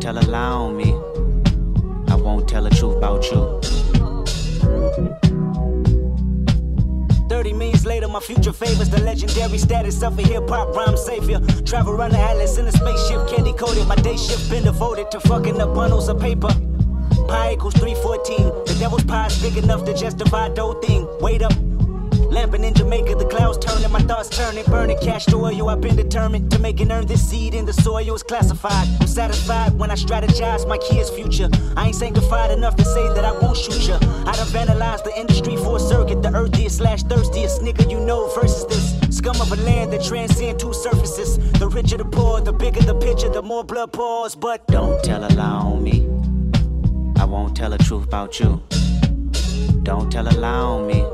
tell a lie on me. I won't tell the truth about you. 30 minutes later, my future favors the legendary status of a hip-hop rhyme savior. Travel around the atlas in a spaceship, candy coated. My day shift been devoted to fucking up bundles of paper. Pi equals 314. The devil's pie is big enough to justify the whole thing. Wait up. Lampin in Jamaica, the clouds turning, my thoughts turning, burning castor oil. I've been determined to make and earn this seed in the soil. It's classified. I'm satisfied when I strategize my kids' future. I ain't sanctified enough to say that I won't shoot ya. I done vandalized the industry for a circuit. The earthiest / thirstiest nigga you know versus this scum of a land that transcend two surfaces. The richer the poor, the bigger the picture, the more blood pours. But don't tell a lie on me. I won't tell the truth about you. Don't tell a lie on me.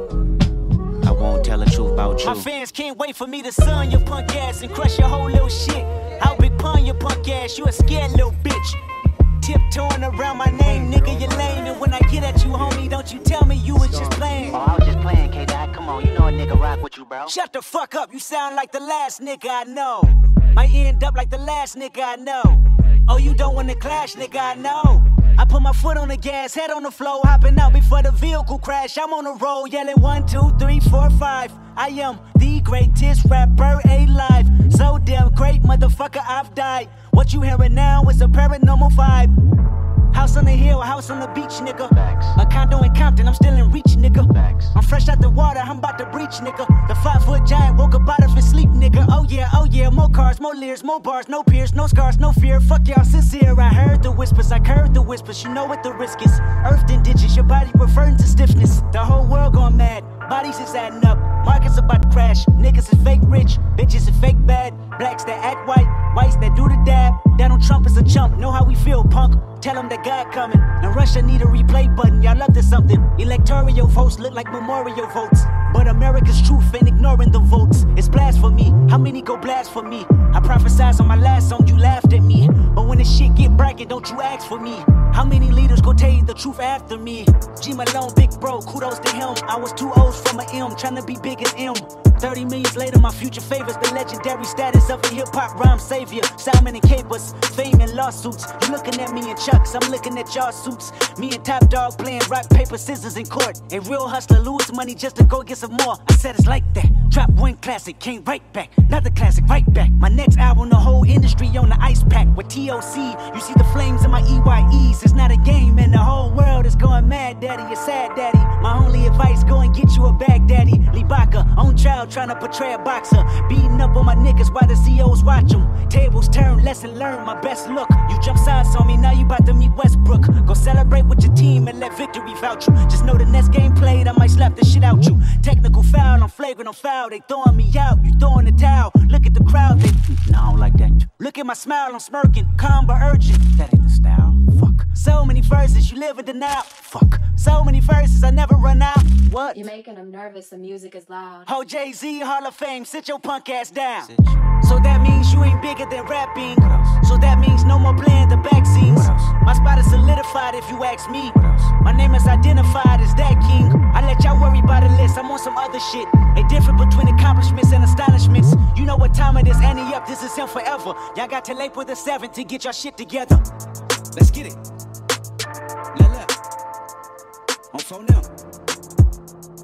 I won't tell the truth about you. My fans can't wait for me to sun your punk ass and crush your whole little shit. I'll big pun your punk ass, you a scared little bitch. Tiptoeing around my name, nigga, you lame. And when I get at you, homie, don't you tell me you was just playing. Oh, I was just playing, K-Dot. Come on, you know a nigga rock with you, bro. Shut the fuck up, you sound like the last nigga I know. Might end up like the last nigga I know. Oh, you don't wanna clash, nigga, I know. I put my foot on the gas, head on the floor, hopping out before the vehicle crash. I'm on the road, yelling 1, 2, 3, 4, 5. I am the greatest rapper alive. So damn great, motherfucker, I've died. What you hearing now is a paranormal vibe. House on the hill, house on the beach, nigga. Facts. A condo in Compton, I'm still in reach, nigga. Facts. I'm fresh out the water, I'm about to breach, nigga. The 5-foot giant woke up out of his sleep, nigga. Oh yeah, more cars, more leers, more bars, no peers, no scars, no fear. Fuck y'all sincere, I heard the whispers, I curved the whispers. You know what the risk is. Earthed in digits, your body referring to stiffness. The whole world going mad, bodies is adding up. Markets about to crash, niggas is fake rich, bitches is fake bad. Blacks that act white, whites that do the dab. Donald Trump is a chump, know how we feel, punk. Tell them that God coming, and Russia need a replay button. Y'all up to something. Electoral votes look like memorial votes, but America's truth ain't ignoring the votes. It's blasphemy. How many go blast for me? I prophesied on my last song, you laughed at me. But when the shit get bragging, don't you ask for me? How many leaders go tell you the truth after me? G Malone, big bro, kudos to him. I was 2 O's from a M, trying to be big as M. 30 minutes later, my future favors the legendary status of a hip-hop rhyme savior. Simon and Capers, fame and lawsuits. You looking at me in Chucks, I'm looking at y'all suits. Me and Top Dog playing rock, paper, scissors in court. A real hustler lose money just to go get some more. I said it's like that. Drop one classic, came right back. Another classic, right back. My next album, the whole industry on the ice pack. With TOC, you see the flames in my EYEs. It's not a game and the whole world is going mad, daddy. You're sad, daddy. My only advice, go and get you a bag, daddy. Libaka, on trial, trying to portray a boxer. Beating up on my niggas while the COs watch them. Tables turn, lesson learned, my best look. You jump sides on me, now you about to meet Westbrook. Go celebrate with your team and let victory vouch you. Just know the next game played, I might slap the shit out you. Technical foul, I'm flagrant, I'm foul. They throwing me out, you throwing the towel. Look at the crowd, they, nah, I don't like that. Look at my smile, I'm smirking, calm but urgent. That ain't the style, fuck. So many verses, you live in denial, fuck. So many verses, I never run out. What? You're making them nervous, the music is loud. Oh, Jay-Z, Hall of Fame, sit your punk ass down. So that means you ain't bigger than rapping. So that means no more playing the back scenes. My spot is solidified if you ask me. My name is identified as that king. I let y'all worry about the list, I'm on some other shit. A difference between accomplishments and astonishments. You know what time it is, Annie up, this is him forever. Y'all got till April the 7th to get y'all shit together. Let's get it. On phone now.